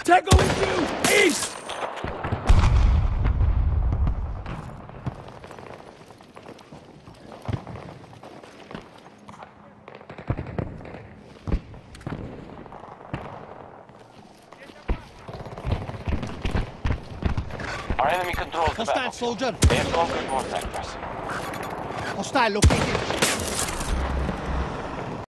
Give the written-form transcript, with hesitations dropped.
Tango in view! East! Our enemy controls the Hostile battlefield. soldier. They have conquered more sectors. Hostile located.